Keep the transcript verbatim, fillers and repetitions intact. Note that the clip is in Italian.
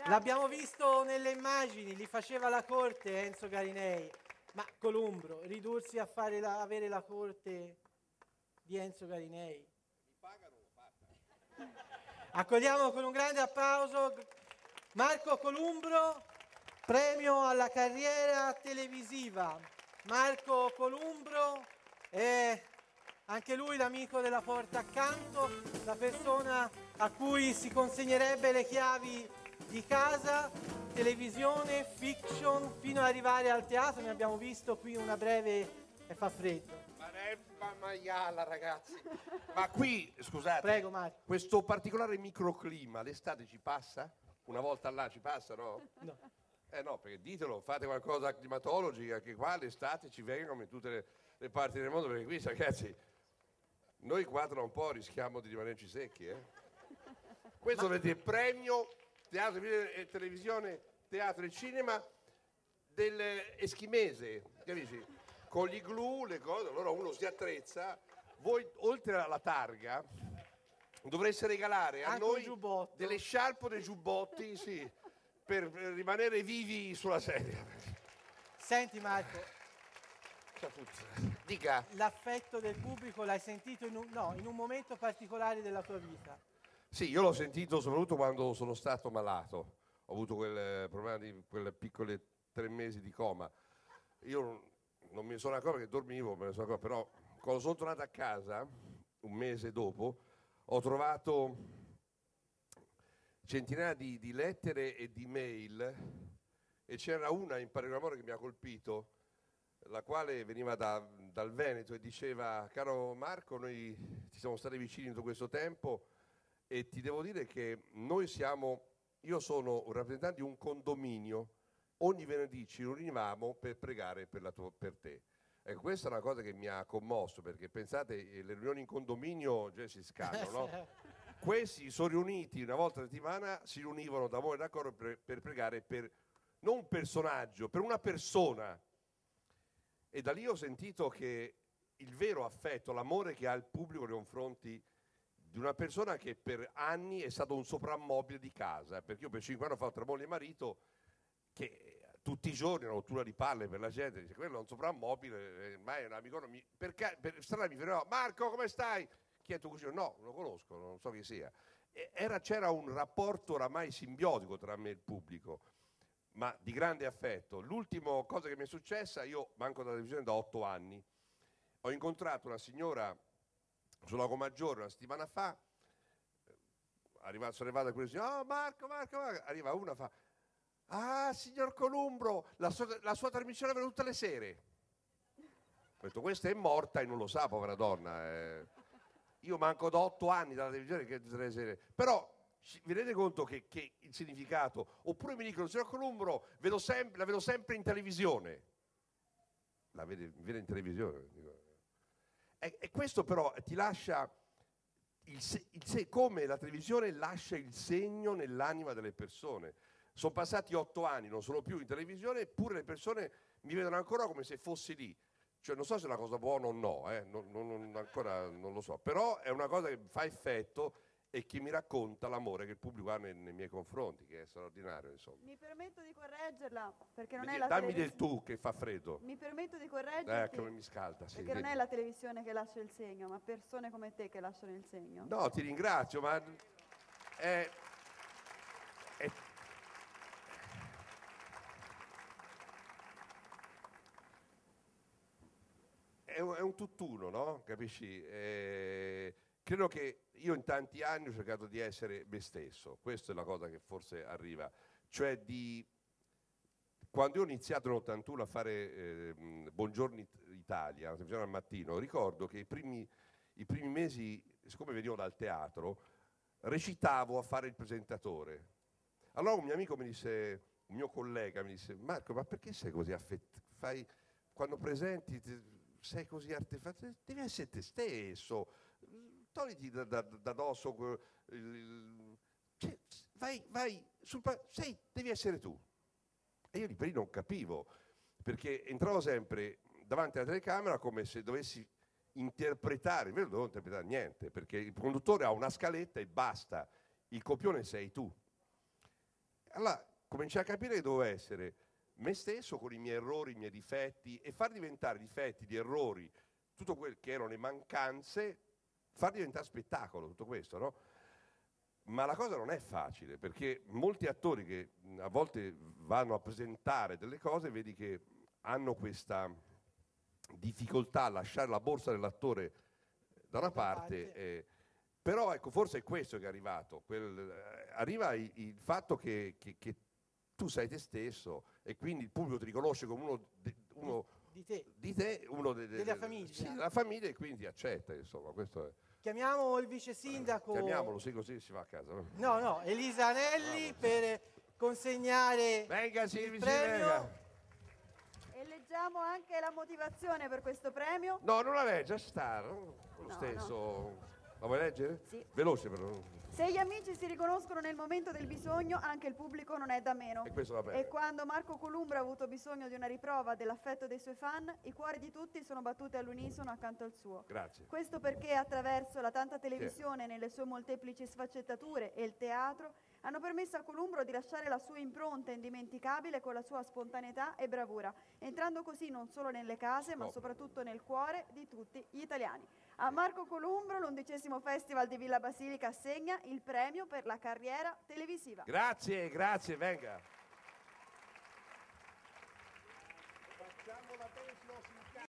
L'abbiamo visto nelle immagini, li faceva la corte Enzo Garinei. Ma Columbro, ridursi a fare la, avere la corte di Enzo Garinei. Mi pagano, l'ho fatta. Accogliamo con un grande applauso Marco Columbro, premio alla carriera televisiva. Marco Columbro è anche lui l'amico della porta accanto, la persona a cui si consegnerebbe le chiavi di casa, televisione, fiction, fino ad arrivare al teatro. Ne abbiamo visto qui una breve e fa freddo. Maremma maiala, ragazzi. Ma qui, scusate, Prego, Marco. questo particolare microclima, l'estate ci passa? Una volta all'anno ci passa, no? No. Eh no, perché ditelo, fate qualcosa climatologica, che qua l'estate ci venga come in tutte le, le parti del mondo, perché qui, ragazzi, noi qua tra un po' rischiamo di rimanerci secchi, eh? Questo Ma... vedete, premio teatro e televisione, teatro e cinema del eschimese, capisci? Con gli glue, le cose, allora uno si attrezza. Voi, oltre alla targa, dovreste regalare a Anche noi delle sciarpe o dei giubbotti, sì, per rimanere vivi sulla sedia. Senti Marco, dica. L'affetto del pubblico l'hai sentito in un, no, in un momento particolare della tua vita? Sì, io l'ho sentito soprattutto quando sono stato malato. Ho avuto quel problema di quelle piccole tre mesi di coma. Io non mi sono accorto che dormivo, me ne sono accorto, però quando sono tornato a casa, un mese dopo, ho trovato centinaia di, di lettere e di mail, e c'era una in particolare che mi ha colpito, la quale veniva da, dal Veneto e diceva: caro Marco, noi ti siamo stati vicini tutto questo tempo e ti devo dire che noi siamo, io sono un rappresentante di un condominio, ogni venerdì ci riunivamo per pregare per, la tua, per te. Ecco, questa è una cosa che mi ha commosso, perché pensate, le riunioni in condominio già si scannano, no? Questi sono riuniti una volta a settimana, si riunivano d'amore e d'accordo per, per pregare per, non un personaggio, per una persona. E da lì ho sentito che il vero affetto, l'amore che ha il pubblico nei confronti di una persona che per anni è stato un soprammobile di casa, perché io per cinque anni ho fatto tra moglie e marito, che tutti i giorni una rottura di palle per la gente, dice quello è un soprammobile, ormai è un amico, mi, per, per strada mi fermava: Marco, come stai? Chi è tuo cugino? No, non lo conosco, non so chi sia. Era, c'era un rapporto oramai simbiotico tra me e il pubblico, ma di grande affetto. L'ultima cosa che mi è successa, io manco dalla televisione da otto anni, ho incontrato una signora sulla Lago Maggiore una settimana fa, arriva, sono arrivata qui, oh Marco, Marco, Marco, arriva una, fa: ah signor Columbro, la sua, la sua trasmissione viene tutte le sere. Ho detto: questa è morta e non lo sa, povera donna. Eh. Io manco da otto anni dalla televisione che tutte le sere. Però vi rendete conto che, che il significato? Oppure mi dicono: signor Columbro, vedo sempre, la vedo sempre in televisione. La vede, vede in televisione? E, e questo però ti lascia il se, il se, come la televisione lascia il segno nell'anima delle persone. Sono passati otto anni, non sono più in televisione, eppure le persone mi vedono ancora come se fossi lì. Cioè, non so se è una cosa buona o no, eh? non, non, ancora non lo so, però è una cosa che fa effetto e che mi racconta l'amore che il pubblico ha nei, nei miei confronti, che è straordinario, insomma. Mi permetto di correggerla, perché non mi è la dammi televisione... del tu che fa freddo. Mi permetto di correggerti, eh, come mi scalda, sì, perché vedi. non è la televisione che lascia il segno, ma persone come te che lasciano il segno. No, ti ringrazio, ma è, è, è, un, è un tutt'uno, no? Capisci? Eh, credo che io in tanti anni ho cercato di essere me stesso, questa è la cosa che forse arriva, cioè di... Quando io ho iniziato nell'ottantuno a fare eh, Buongiorno Italia, al mattino, ricordo che i primi, i primi mesi, siccome venivo dal teatro, recitavo a fare il presentatore. Allora un mio amico mi disse, un mio collega mi disse: Marco, ma perché sei così affettato? Fai, quando presenti sei così artefatto, devi essere te stesso, togliti da, da, da dosso, il, cioè, vai, vai, sul, sei, devi essere tu. E io lì per lì non capivo, perché entravo sempre davanti alla telecamera come se dovessi interpretare, invece non dovevo interpretare niente, perché il conduttore ha una scaletta e basta, il copione sei tu. allora cominciai a capire che dovevo essere me stesso con i miei errori, i miei difetti, e far diventare difetti, di errori, tutto quel che erano le mancanze, far diventare spettacolo tutto questo, no? Ma la cosa non è facile, perché molti attori che a volte vanno a presentare delle cose, vedi che hanno questa difficoltà a lasciare la borsa dell'attore da una parte, parte. eh, però ecco, forse è questo che è arrivato, quel, eh, arriva il, il fatto che, che, che tu sei te stesso e quindi il pubblico ti riconosce come uno, de, uno Di te. di te, uno de, de, Della de- famiglia. sì, della famiglia, e quindi accetta, insomma, questo è. Chiamiamo il vice sindaco. Chiamiamolo, sì, così si va a casa. no? No, no, Elisa Anelli Bravo. per consegnare Venga, sì, il vice, premio. venga. E leggiamo anche la motivazione per questo premio. No, non la legge, sta, no? Lo No, stesso. La vuoi leggere? Sì. Veloce però. Se gli amici si riconoscono nel momento del bisogno, anche il pubblico non è da meno. E questo va bene. E quando Marco Columbro ha avuto bisogno di una riprova dell'affetto dei suoi fan, i cuori di tutti sono battuti all'unisono accanto al suo. Grazie. Questo perché attraverso la tanta televisione nelle sue molteplici sfaccettature e il teatro hanno permesso a Columbro di lasciare la sua impronta indimenticabile con la sua spontaneità e bravura, entrando così non solo nelle case ma Scopri. soprattutto nel cuore di tutti gli italiani. A Marco Columbro l'undicesimo Festival di Villa Basilica assegna il premio per la carriera televisiva. Grazie, grazie, venga. Facciamo la tesi.